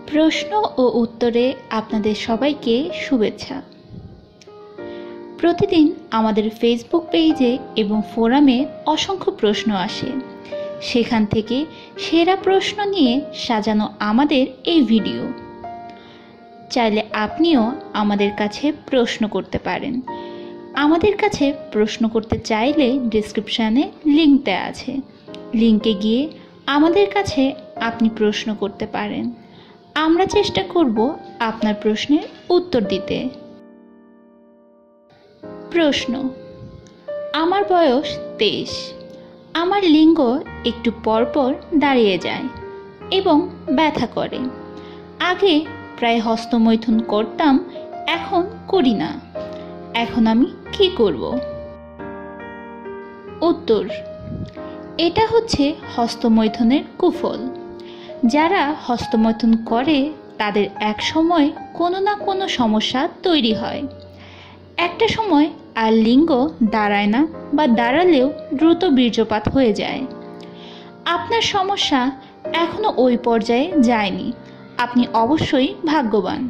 প্রশ্ন ও উত্তরে আপনাদের সবাইকে শুভেচ্ছা। প্রতিদিন আমাদের ফেসবুক পেজে এবং ফোরামে অসংখ্য প্রশ্ন আসে। সেখান থেকে সেরা প্রশ্ন নিয়ে সাজানো আমাদের এই ভিডিও। চাইলে আপনিও আমাদের কাছে প্রশ্ন করতে পারেন। আমাদের কাছে প্রশ্ন করতে চাইলে ডেসক্রিপশানে লিঙ্ক দেওয়া আছে। লিঙ্কে গিয়ে আমাদের কাছে আপনি প্রশ্ন করতে পারেন। আমরা চেষ্টা করব আপনার প্রশ্নের উত্তর দিতে। প্রশ্ন: আমার বয়স 23। আমার লিঙ্গ একটু পরপর দাঁড়িয়ে যায় এবং ব্যথা করে। আগে প্রায় হস্তমৈথুন করতাম, এখন করি না। এখন আমি কি করব? উত্তর: এটা হচ্ছে হস্তমৈথুনের কুফল। যারা হস্তমৈথুন করে তাদের এক সময় কোনো না কোনো সমস্যা তৈরি হয়। একটা সময় আর লিঙ্গ দাঁড়ায় না, বা দাঁড়ালেও দ্রুত বীর্যপাত হয়ে যায়। আপনার সমস্যা এখনো ওই পর্যায়ে যায়নি। আপনি অবশ্যই ভাগ্যবান।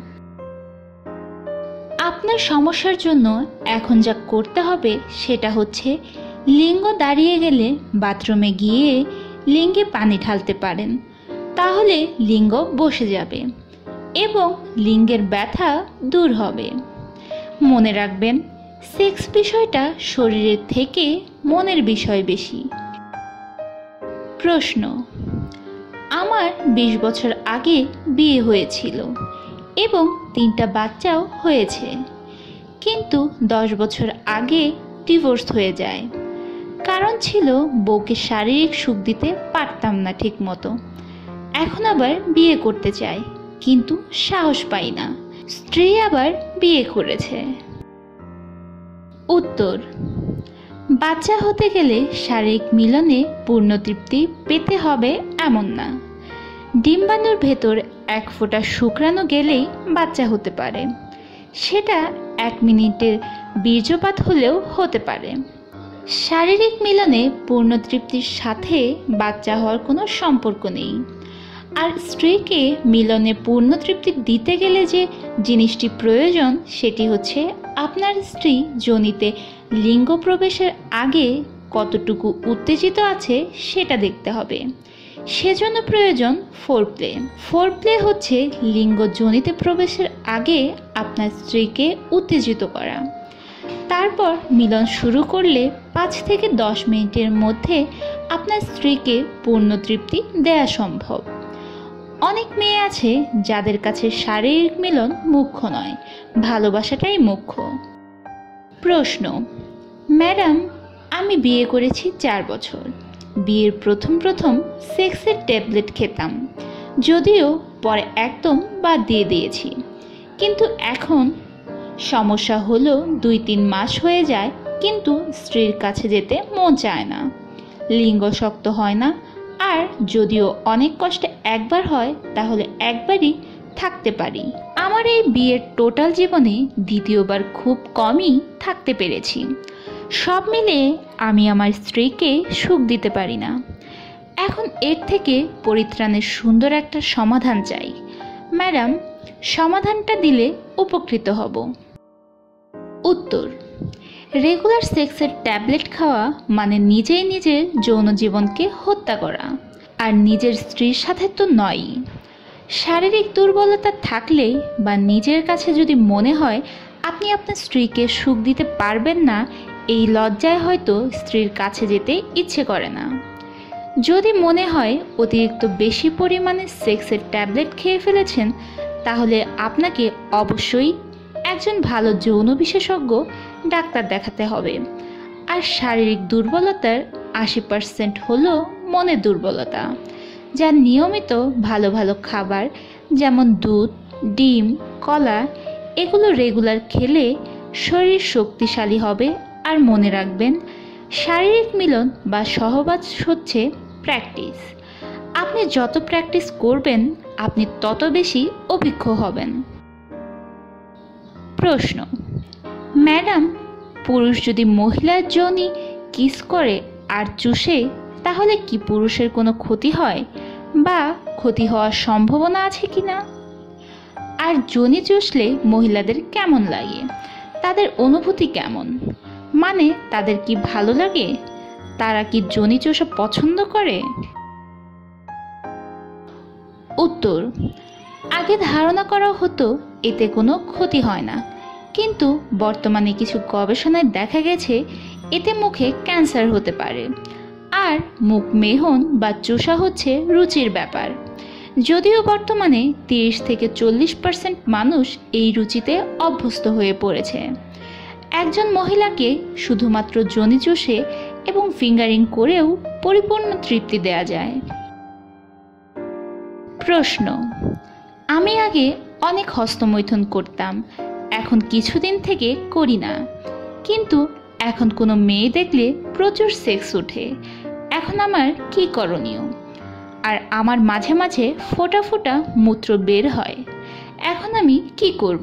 আপনার সমস্যার জন্য এখন যা করতে হবে সেটা হচ্ছে লিঙ্গ দাঁড়িয়ে গেলে বাথরুমে গিয়ে লিঙ্গে পানি ঢালতে পারেন। তাহলে লিঙ্গ বসে যাবে এবং লিঙ্গের ব্যথা দূর হবে। মনে রাখবেন, সেক্স বিষয়টা শরীরের থেকে মনের বিষয় বেশি। প্রশ্ন: আমার 20 বছর আগে বিয়ে হয়েছিল এবং 3টা বাচ্চাও হয়েছে, কিন্তু 10 বছর আগে ডিভোর্স হয়ে যায়। কারণ ছিল বউকে শারীরিক সুখ দিতে পারতাম না ঠিক মতো। এখন আবার বিয়ে করতে চাই, কিন্তু সাহস পাই না। স্ত্রী আবার বিয়ে করেছে। উত্তর: বাচ্চা হতে গেলে শারীরিক মিলনে পূর্ণ তৃপ্তি পেতে হবে এমন না। ডিম্বাণুর ভেতর 1 ফোঁটা শুক্রাণু গেলেই বাচ্চা হতে পারে। সেটা 1 মিনিটের বীর্যপাত হলেও হতে পারে। শারীরিক মিলনে পূর্ণ তৃপ্তির সাথে বাচ্চা হওয়ার কোনো সম্পর্ক নেই। আর স্ত্রীকে মিলনে পূর্ণ তৃপ্তি দিতে গেলে যে জিনিসটি প্রয়োজন সেটি হচ্ছে আপনার স্ত্রী যোনিতে লিঙ্গ প্রবেশের আগে কতটুকু উত্তেজিত আছে সেটা দেখতে হবে। সেজন্য প্রয়োজন ফোরপ্লে। ফোরপ্লে হচ্ছে লিঙ্গ যোনিতে প্রবেশের আগে আপনার স্ত্রীকে উত্তেজিত করা। তারপর মিলন শুরু করলে 5 থেকে 10 মিনিটের মধ্যে আপনার স্ত্রীকে পূর্ণ তৃপ্তি দেওয়া সম্ভব। অনেক মেয়ে আছে যাদের কাছে শারীরিক মিলন মুখ্য নয়, ভালোবাসাটাই মুখ্য। প্রশ্ন: ম্যাডাম, আমি বিয়ে করেছি 4 বছর। বিয়ের প্রথম সেক্সের ট্যাবলেট খেতাম, যদিও পরে একদম বাদ দিয়ে দিয়েছি। কিন্তু এখন সমস্যা হলো 2-3 মাস হয়ে যায়, কিন্তু স্ত্রীর কাছে যেতে মন চায় না। লিঙ্গ শক্ত হয় না, আর যদিও অনেক কষ্টে একবার হয় তাহলে একবারই থাকতে পারি। আমার এই বিয়ের টোটাল জীবনে দ্বিতীয়বার খুব কমই থাকতে পেরেছি। সব মিলে আমি আমার স্ত্রীকে সুখ দিতে পারি না। এখন এর থেকে পরিত্রাণের সুন্দর একটা সমাধান চাই। ম্যাডাম, সমাধানটা দিলে উপকৃত হব। উত্তর: রেগুলার সেক্সের ট্যাবলেট খাওয়া মানে নিজেই নিজের যৌন জীবনকে হত্যা করা, আর নিজের স্ত্রীর সাথে তো নয়ই। শারীরিক দুর্বলতা থাকলে বা নিজের কাছে যদি মনে হয় আপনি আপনার স্ত্রীকে সুখ দিতে পারবেন না, এই লজ্জায় হয়তো স্ত্রীর কাছে যেতে ইচ্ছে করে না। যদি মনে হয় অতিরিক্ত বেশি পরিমাণে সেক্সের ট্যাবলেট খেয়ে ফেলেছেন, তাহলে আপনাকে অবশ্যই একজন ভালো যৌন বিশেষজ্ঞ ডাক্তার দেখাতে হবে। আর শারীরিক দুর্বলতার 80% হলো মনের দুর্বলতা, যা নিয়মিত ভালো ভালো খাবার যেমন দুধ, ডিম, কলা এগুলো রেগুলার খেলে শরীর শক্তিশালী হবে। আর মনে রাখবেন, শারীরিক মিলন বা সহবাস হচ্ছে প্র্যাকটিস। আপনি যত প্র্যাকটিস করবেন আপনি তত বেশি অভিজ্ঞ হবেন। প্রশ্ন: ম্যাডাম, পুরুষ যদি মহিলার যোনি কিস করে আর চুষে, তাহলে কি পুরুষের কোনো ক্ষতি হয় বা ক্ষতি হওয়ার সম্ভাবনা আছে কিনা? আর যোনি চুষলে মহিলাদের কেমন লাগে, তাদের অনুভূতি কেমন, মানে তাদের কি ভালো লাগে, তারা কি যোনি চুষা পছন্দ করে? উত্তর: আগে ধারণা করা হতো এতে কোনো ক্ষতি হয় না, কিন্তু বর্তমানে কিছু গবেষণায় দেখা গেছে এতে মুখে ক্যান্সার হতে পারে। আর মুখ মেহন বা চুষা হচ্ছে রুচির ব্যাপার, যদিও বর্তমানে 30 থেকে 40% মানুষ এই রুচিতে অভ্যস্ত হয়ে পড়েছে। একজন মহিলাকে শুধুমাত্র যোনি চুষে এবং ফিঙ্গারিং করেও পরিপূর্ণ তৃপ্তি দেয়া যায়। প্রশ্ন: আমি আগে অনেক হস্তমৈথুন করতাম, এখন কিছুদিন থেকে করি না, কিন্তু এখন কোনো মেয়ে দেখলে প্রচুর সেক্স ওঠে, এখন আমার কি করণীয়? আর আমার মাঝে মাঝে ফোঁটা ফোঁটা মূত্র বের হয়, এখন আমি কি করব?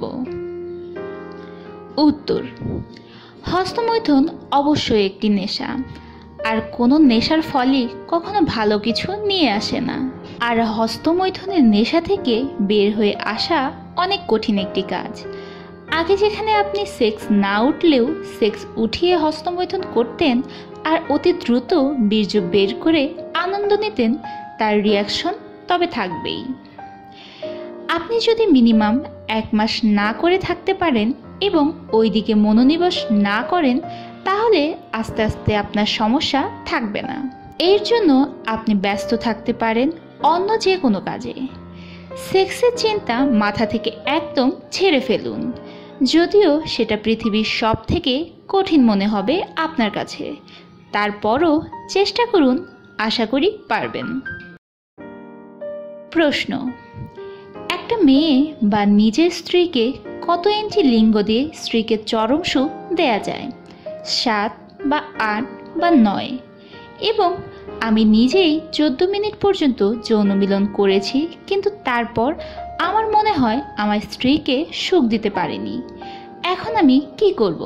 উত্তর: হস্তমৈথুন অবশ্যই একটি নেশা, আর কোনো নেশার ফলই কখনো ভালো কিছু নিয়ে আসে না। আর হস্তমৈথুনের নেশা থেকে বের হয়ে আসা অনেক কঠিন একটি কাজ। আগে যেখানে আপনি সেক্স না উঠলেও সেক্স উঠিয়ে হস্তমৈথুন করতেন আর অতি দ্রুত বীর্য বের করে আনন্দ নিতেন, তার রিয়াকশন তবে থাকবেই। আপনি যদি মিনিমাম 1 মাস না করে থাকতে পারেন এবং ওই দিকে মনোনিবেশ না করেন, তাহলে আস্তে আস্তে আপনার সমস্যা থাকবে না। এর জন্য আপনি ব্যস্ত থাকতে পারেন অন্য যে কোনো কাজে। সেক্সের চিন্তা মাথা থেকে একদম ছেড়ে ফেলুন, যদিও সেটা পৃথিবীর সব থেকে কঠিন মনে হবে আপনার কাছে, তারপরও চেষ্টা করুন, আশা করি পারবেন। প্রশ্ন: একটা মেয়ে বা নিজের স্ত্রীকে কত ইঞ্চি লিঙ্গ দিয়ে স্ত্রীকে চরম সুখ দেয়া যায়? 7 বা 8 বা 9? এবং আমি নিজেই 14 মিনিট পর্যন্ত যৌন মিলন করেছি, কিন্তু তারপর আমার মনে হয় আমার স্ত্রীকে সুখ দিতে পারিনি, এখন আমি কি করব?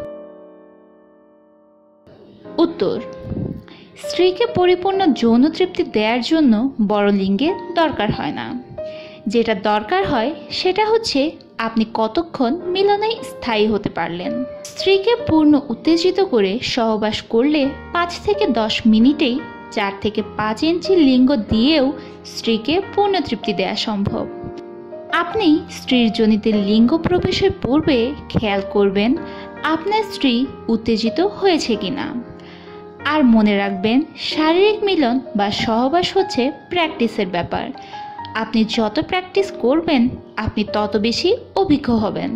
উত্তর: স্ত্রীকে পরিপূর্ণ যৌন তৃপ্তি দেওয়ার জন্য বড় লিঙ্গের দরকার হয় না। যেটা দরকার হয় সেটা হচ্ছে আপনি কতক্ষণ মিলনে স্থায়ী হতে পারলেন। স্ত্রীকে পূর্ণ উত্তেজিত করে সহবাস করলে 5 থেকে 10 মিনিটেই 4 থেকে 5 ইঞ্চি লিঙ্গ দিয়েও স্ত্রীকে পূর্ণ তৃপ্তি দেওয়া সম্ভব। আপনি স্ত্রীর যোনিতে লিঙ্গ প্রবেশের পূর্বে খেয়াল করবেন আপনার স্ত্রী উত্তেজিত হয়েছে কিনা। আর মনে রাখবেন, শারীরিক মিলন বা সহবাস হচ্ছে প্র্যাকটিসের ব্যাপার। আপনি যত প্র্যাকটিস করবেন আপনি তত বেশি অভিজ্ঞ হবেন।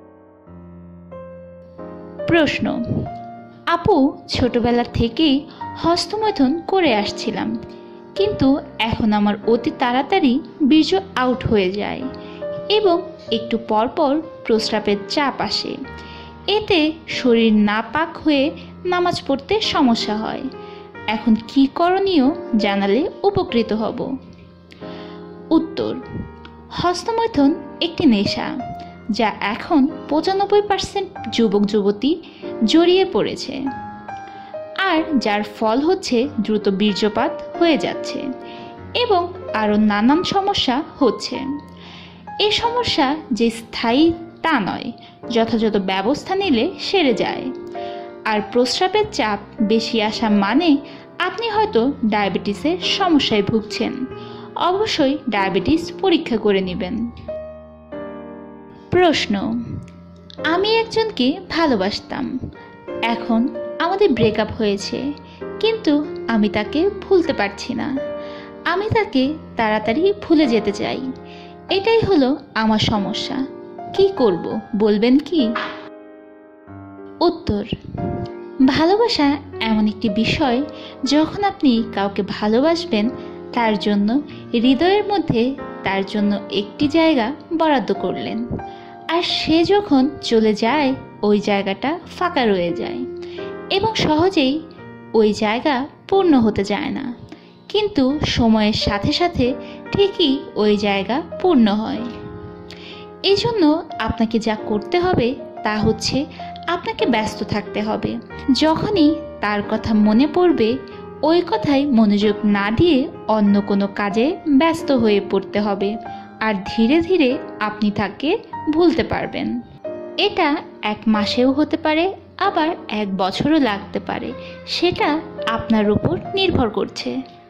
প্রশ্ন: আপু, ছোটবেলা থেকেই হস্তমৈথুন করে আসছিলাম, কিন্তু এখন আমার অতি তাড়াতাড়ি বীর্য আউট হয়ে যায় এবং একটু পরপর প্রস্রাবের চাপ আসে। এতে শরীর নাপাক হয়ে নামাজ পড়তে সমস্যা হয়। এখন কি করণীয় জানালে উপকৃত হব। উত্তর: হস্তমৈথুন একটি নেশা, যা এখন 95% যুবক যুবতী জড়িয়ে পড়েছে, আর যার ফল হচ্ছে দ্রুত বীর্যপাত হয়ে যাচ্ছে এবং আরও নানান সমস্যা হচ্ছে। এই সমস্যা যে স্থায়ী তা নয়, যথাযথ ব্যবস্থা নিলে সেরে যায়। আর প্রস্রাবের চাপ বেশি আসা মানে আপনি হয়তো ডায়াবেটিসের সমস্যায় ভুগছেন। অবশ্যই ডায়াবেটিস পরীক্ষা করে নেবেন। প্রশ্ন: আমি একজনকে ভালোবাসতাম, এখন আমাদের ব্রেকআপ হয়েছে, কিন্তু আমি তাকে ভুলতে পারছি না। আমি তাকে তাড়াতাড়ি ভুলে যেতে চাই, এটাই হলো আমার সমস্যা। কি করব বলবেন কি? উত্তর: ভালোবাসা এমন একটি বিষয়, যখন আপনি কাউকে ভালোবাসবেন তার জন্য হৃদয়ের মধ্যে তার জন্য একটি জায়গা বরাদ্দ করলেন, আর সে যখন চলে যায় ওই জায়গাটা ফাঁকা রয়ে যায় এবং সহজেই ওই জায়গা পূর্ণ হতে যায় না, কিন্তু সময়ের সাথে সাথে ঠিকই ওই জায়গা পূর্ণ হয়। এই জন্য আপনাকে যা করতে হবে তা হচ্ছে আপনাকে ব্যস্ত থাকতে হবে। যখনই তার কথা মনে পড়বে ওই কথায় মনোযোগ না দিয়ে অন্য কোনো কাজে ব্যস্ত হয়ে পড়তে হবে, আর ধীরে ধীরে আপনি তাকে ভুলতে পারবেন। এটা 1 মাসেও হতে পারে, আবার 1 বছরও লাগতে পারে, সেটা আপনার উপর নির্ভর করছে।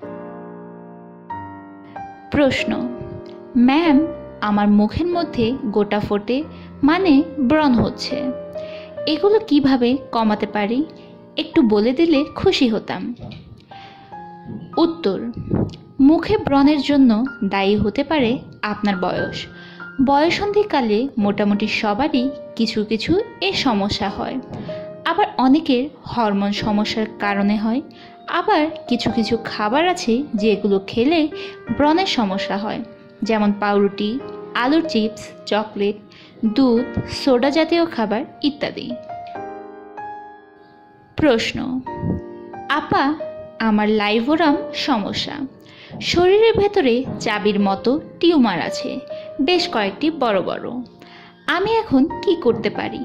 প্রশ্ন: ম্যাম, আমার মুখের মধ্যে গোটা ফোটে, মানে ব্রণ হচ্ছে, এগুলো কিভাবে কমাতে পারি? একটু বলে দিলে খুশি হতাম। উত্তর: মুখে ব্রণের জন্য দায়ী হতে পারে আপনার বয়স। বয়ঃসন্ধিকালে মোটামুটি সবারই কিছু কিছু এ সমস্যা হয়। আবার অনেকের হরমোন সমস্যার কারণে হয়। আবার কিছু কিছু খাবার আছে যেগুলো খেলে ব্রণের সমস্যা হয়, যেমন পাউরুটি, আলুর চিপস, চকলেট, দুধ, সোডা জাতীয় খাবার ইত্যাদি। প্রশ্ন: আপা, আমার লাইভোরাম সমস্যা। শরীরের ভেতরে চাবির মতো টিউমার আছে, বেশ কয়েকটি বড় বড়। আমি এখন কি করতে পারি?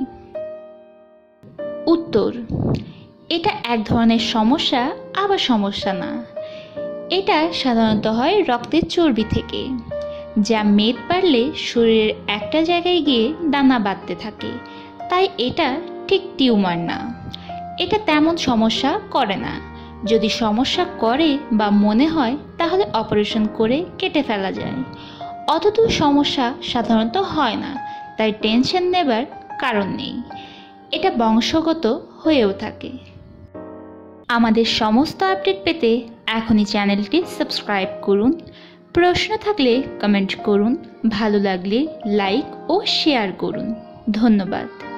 উত্তর: এটা এক ধরনের সমস্যা, আবার সমস্যা না। এটা সাধারণত হয় রক্তের চর্বি থেকে, যা মেদ বাড়লে শরীরের একটা জায়গায় গিয়ে দানা বাঁধতে থাকে। তাই এটা ঠিক টিউমার না। এটা তেমন সমস্যা করে না। যদি সমস্যা করে বা মনে হয় তাহলে অপারেশন করে কেটে ফেলা যায়। অতদূর সমস্যা সাধারণত হয় না, তাই টেনশন নেবার কারণ নেই। এটা বংশগত হয়েও থাকে। আমাদের সমস্ত আপডেট পেতে এখনই চ্যানেলটি সাবস্ক্রাইব করুন। প্রশ্ন থাকলে কমেন্ট করুন, ভালো লাগলে লাইক ও শেয়ার করুন। ধন্যবাদ।